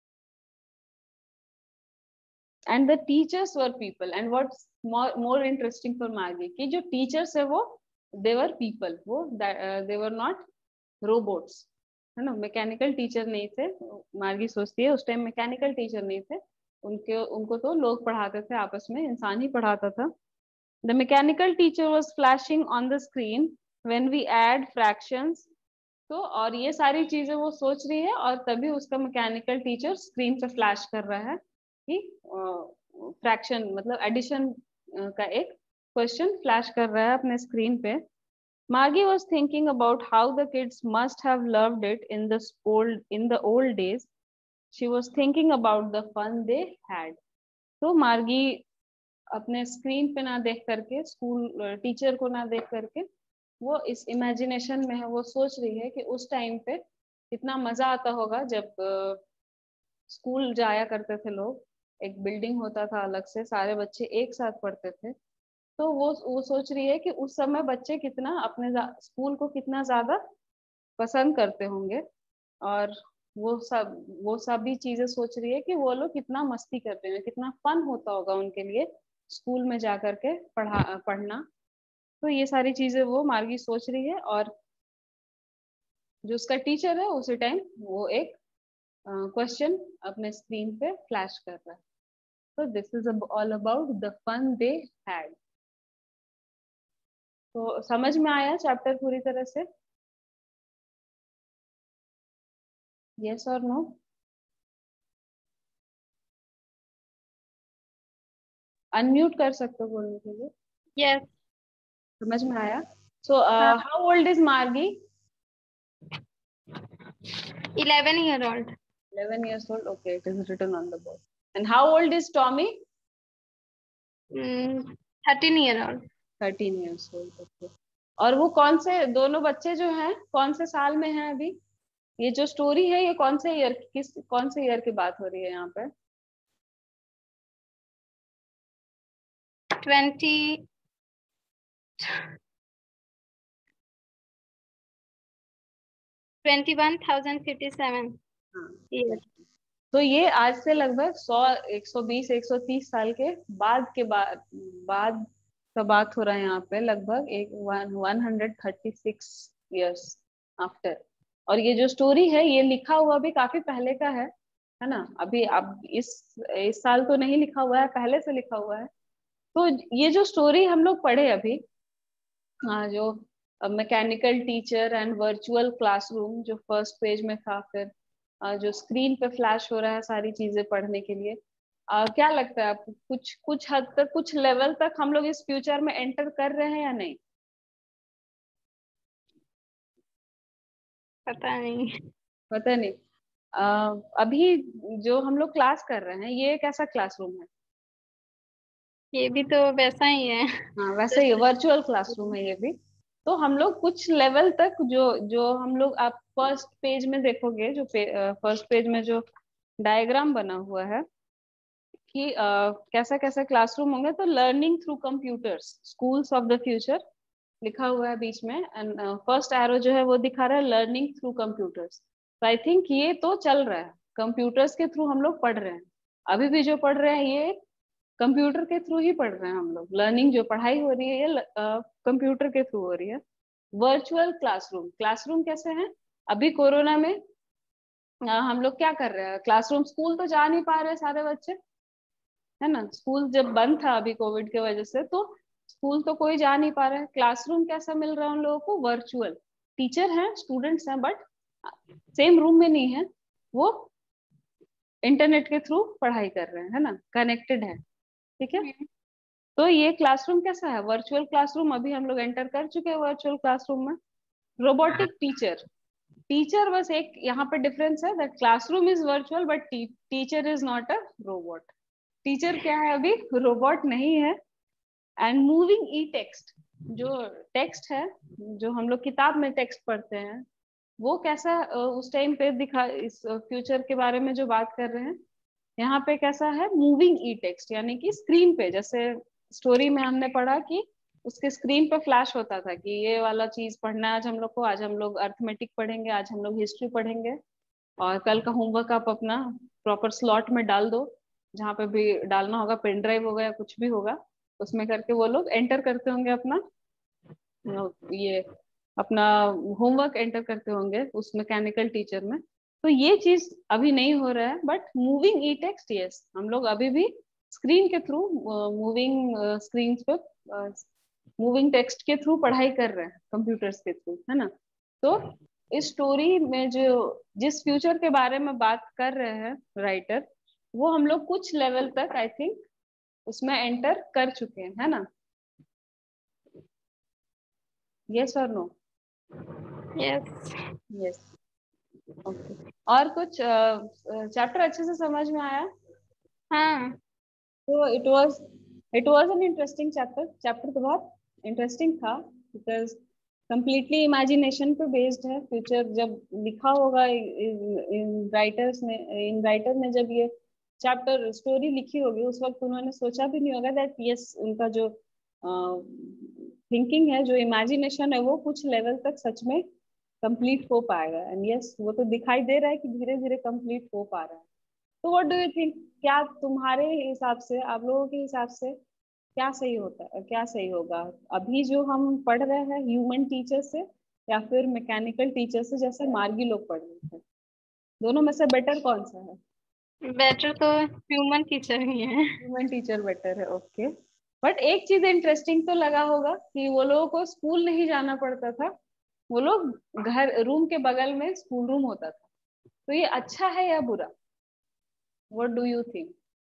And the teachers were people, and what's more interesting for Maggie कि जो teachers है वो they were people, वो they were not robots, है ना, mechanical teacher नहीं थे। मार्गी सोचती है उस टाइम मैकेनिकल टीचर नहीं थे, उनको तो लोग पढ़ाते थे, आपस में इंसान ही पढ़ाता था। The mechanical teacher was flashing on the screen when we add fractions तो और ये सारी चीजें वो सोच रही है, और तभी उसका मैकेनिकल टीचर स्क्रीन पे फ्लैश कर रहा है कि फ्रैक्शन मतलब एडिशन का एक क्वेश्चन फ्लैश कर रहा है अपने स्क्रीन पे. Margie was thinking about how the kids must have loved it in the old days. She was thinking about the fun they had. तो मार्गी अपने स्क्रीन पे ना देख करके, स्कूल टीचर को ना देख करके, वो इस इमेजिनेशन में है. वो सोच रही है कि उस टाइम पे कितना मजा आता होगा जब स्कूल जाया करते थे लोग. एक बिल्डिंग होता था अलग से, सारे बच्चे एक साथ पढ़ते थे. तो वो सोच रही है कि उस समय बच्चे कितना अपने स्कूल को कितना ज्यादा पसंद करते होंगे. और वो सब भी चीजें सोच रही है कि वो लोग कितना मस्ती करते हैं, कितना फन होता होगा उनके लिए स्कूल में जा करके पढ़ना. तो ये सारी चीजें वो मार्गी सोच रही है. और जो उसका टीचर है उसी टाइम वो एक क्वेश्चन अपने स्क्रीन पे फ्लैश कर रहा है. तो this is all about the fun they had. तो समझ में आया चैप्टर पूरी तरह से? यस और नो? अनम्यूट कर सकते हो बोलने के लिए. Yes. समझ में आया? सो हाउ ओल्ड इज मार्गी? 11-year-old. 11 years old. Okay, it is written on the board. And how old is Tommy? 13-year-old. 13 years old. Okay. और वो कौन से दोनों बच्चे जो हैं कौन से साल में हैं अभी? ये जो स्टोरी है ये कौन से ईयर की बात हो रही है यहाँ पे? 21,057 years. तो ये आज से लगभग 100, 120, 130 साल के बाद का बात हो रहा है यहाँ पे. लगभग 136 इयर्स आफ्टर. और ये जो स्टोरी है ये लिखा हुआ भी काफी पहले का है ना. अभी अब इस साल तो नहीं लिखा हुआ है, पहले से लिखा हुआ है. तो ये जो स्टोरी हम लोग पढ़े अभी, हाँ, जो mechanical teacher and virtual classroom जो फर्स्ट पेज में था, फिर जो स्क्रीन पे फ्लैश हो रहा है सारी चीजें पढ़ने के लिए, क्या लगता है आपको? कुछ कुछ हद तक, कुछ लेवल तक हम लोग इस फ्यूचर में एंटर कर रहे हैं या नहीं? पता नहीं. पता नहीं. अभी जो हम लोग क्लास कर रहे हैं ये कैसा क्लासरूम है? ये भी तो वैसा ही है. हाँ, वैसे ही वर्चुअल क्लासरूम है ये भी. तो हम लोग कुछ लेवल तक जो जो हम लोग, आप फर्स्ट पेज में देखोगे, जो फर्स्ट पेज में जो डायग्राम बना हुआ है कि कैसा कैसा क्लासरूम होंगे. तो learning through computers, schools of the future लिखा हुआ है बीच में. एंड फर्स्ट एरो जो है वो दिखा रहा है लर्निंग थ्रू कंप्यूटर्स. तो आई थिंक ये तो चल रहा है, कंप्यूटर्स के थ्रू हम लोग पढ़ रहे हैं. अभी भी जो पढ़ रहे हैं ये कंप्यूटर के थ्रू ही पढ़ रहे हैं हम लोग. लर्निंग जो पढ़ाई हो रही है ये कंप्यूटर के थ्रू हो रही है. वर्चुअल क्लासरूम, क्लासरूम कैसे है? अभी कोरोना में हम लोग क्या कर रहे हैं, क्लासरूम, स्कूल तो जा नहीं पा रहे सारे बच्चे, है ना. स्कूल जब बंद था अभी कोविड के वजह से, तो स्कूल तो कोई जा नहीं पा रहा है. क्लासरूम कैसा मिल रहा है उन लोगों को? वर्चुअल. टीचर हैं, स्टूडेंट्स हैं, बट सेम रूम में नहीं है. वो इंटरनेट के थ्रू पढ़ाई कर रहे हैं, है ना, कनेक्टेड है. ठीक है. तो ये क्लासरूम कैसा है? Virtual classroom. अभी हम लोग एंटर कर चुके हैं वर्चुअल क्लासरूम में. Robotic teacher. टीचर बस एक यहाँ पे डिफरेंस है, that classroom is virtual but teacher is not a robot. Teacher क्या है? अभी रोबोट नहीं है. एंड मूविंग ई टेक्स्ट, जो टेक्स्ट है, जो हम लोग किताब में टेक्स्ट पढ़ते हैं, वो कैसा उस टाइम पे दिखा, इस फ्यूचर के बारे में जो बात कर रहे हैं यहाँ पे कैसा है? मूविंग ई टेक्स्ट, यानी कि स्क्रीन पे, जैसे स्टोरी में हमने पढ़ा कि उसके स्क्रीन पे फ्लैश होता था कि ये वाला चीज पढ़ना है आज हम लोग को, आज हम लोग अर्थमेटिक पढ़ेंगे, आज हम लोग हिस्ट्री पढ़ेंगे, और कल का होमवर्क आप अपना प्रॉपर स्लॉट में डाल दो, जहाँ पे भी डालना होगा, पेन ड्राइव होगा या कुछ भी होगा, उसमें करके वो लोग एंटर करते होंगे अपना ये अपना होमवर्क एंटर करते होंगे उस मैकेनिकल टीचर में. तो ये चीज अभी नहीं हो रहा है. But moving e text, yes, हम लोग अभी भी स्क्रीन के थ्रू, मूविंग स्क्रीन पे, मूविंग टेक्स्ट के थ्रू पढ़ाई कर रहे हैं, कंप्यूटर्स के थ्रू, है ना. तो इस स्टोरी में जो जिस फ्यूचर के बारे में बात कर रहे हैं राइटर, वो हम लोग कुछ लेवल तक आई थिंक उसमें एंटर कर चुके हैं, है ना? यस और नो? यस। यस। ओके। और कुछ चैप्टर अच्छे से समझ में आया? हाँ। तो it was an interesting chapter. Chapter तो बहुत इंटरेस्टिंग था, बिकॉज कंप्लीटली इमेजिनेशन पे बेस्ड है। फ्यूचर जब लिखा होगा इन राइटर ने जब ये चैप्टर स्टोरी लिखी होगी, उस वक्त उन्होंने सोचा भी नहीं होगा दैट यस उनका जो थिंकिंग है, जो इमेजिनेशन है, वो कुछ लेवल तक सच में कंप्लीट हो पाएगा। एंड यस, वो तो दिखाई दे रहा है कि धीरे धीरे कंप्लीट हो पा रहा है। तो व्हाट डू यू थिंक, क्या तुम्हारे हिसाब से, आप लोगों के हिसाब से क्या सही होता है, क्या सही होगा अभी जो हम पढ़ रहे हैं ह्यूमन टीचर से, या फिर मैकेनिकल टीचर से जैसे मार्गी लोग पढ़ रहे थे? दोनों में से बेटर कौन सा है? बेटर तो ह्यूमन टीचर ही है। ह्यूमन टीचर बेटर है, ओके। बट एक चीज इंटरेस्टिंग तो लगा होगा कि वो लोगों को स्कूल नहीं जाना पड़ता था, वो लोग घर रूम के बगल में स्कूल रूम होता था। तो ये अच्छा है या बुरा? What do you think?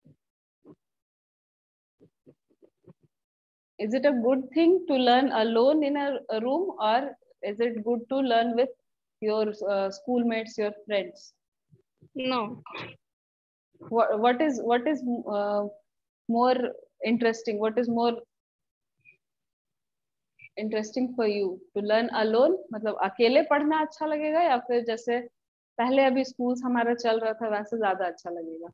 Is it a good thing to learn alone in a room, or is it good to learn with your schoolmates, your friends? No. What is more interesting? What is more interesting for you to learn alone? मतलब अकेले पढ़ना अच्छा लगेगा, या फिर जैसे पहले अभी स्कूल्स हमारा चल रहा था वैसे ज्यादा अच्छा लगेगा?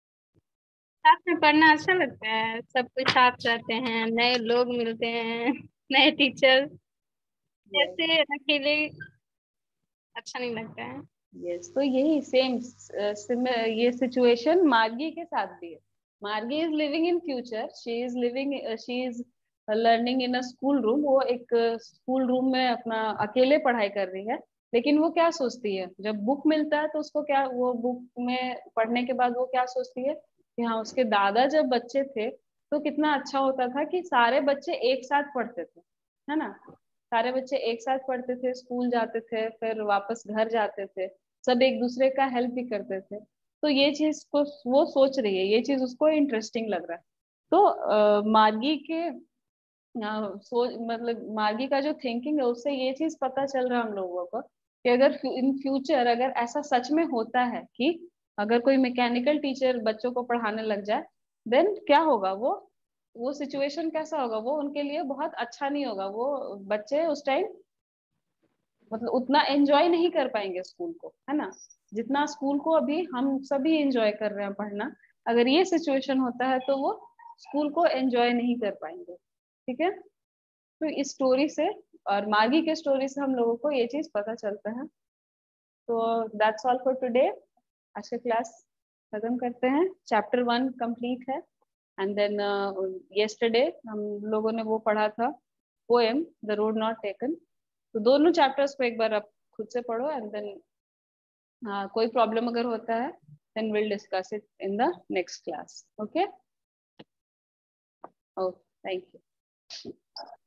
साथ में पढ़ना अच्छा लगता है, सब कुछ साथ रहते हैं, नए लोग मिलते हैं, नए टीचर। यस। ऐसे अकेले अच्छा नहीं लगता है। यस, तो यही सेम ये सिचुएशन मार्गी के साथ भी है। Margie is living in future, she is learning in a school room. वो एक स्कूल रूम में अपना अकेले पढ़ाई कर रही है। लेकिन वो क्या सोचती है जब बुक मिलता है, तो उसको क्या, वो बुक में पढ़ने के बाद वो क्या सोचती है कि हाँ, उसके दादा जब बच्चे थे तो कितना अच्छा होता था कि सारे बच्चे एक साथ पढ़ते थे, है ना? सारे बच्चे एक साथ पढ़ते थे, स्कूल जाते थे, फिर वापस घर जाते थे, सब एक दूसरे का हेल्प भी करते थे। तो ये चीज को वो सोच रही है, ये चीज उसको इंटरेस्टिंग लग रहा है। तो मार्गी के सोच, मतलब मार्गी का जो थिंकिंग है, उससे ये चीज पता चल रहा है हम लोगों को कि अगर इन फ्यूचर अगर ऐसा सच में होता है कि अगर कोई मैकेनिकल टीचर बच्चों को पढ़ाने लग जाए, देन क्या होगा? वो सिचुएशन कैसा होगा? वो उनके लिए बहुत अच्छा नहीं होगा। वो बच्चे उस टाइम मतलब उतना एंजॉय नहीं कर पाएंगे स्कूल को, है ना? जितना स्कूल को अभी हम सभी एंजॉय कर रहे हैं पढ़ना, अगर ये सिचुएशन होता है तो वो स्कूल को एंजॉय नहीं कर पाएंगे। ठीक है? तो इस स्टोरी से और मार्गी के स्टोरी से हम लोगों को ये चीज पता चलता है। तो दैट्स ऑल फॉर टुडे। आज का क्लास खत्म करते हैं। चैप्टर 1 कंप्लीट है। एंड देन यस्टरडे हम लोगों ने वो पढ़ा था, poem the road not taken. तो दोनों चैप्टर्स को एक बार आप खुद से पढ़ो, एंड देन कोई प्रॉब्लम अगर होता है then will discuss it in the next class. Okay? Okay, thank you.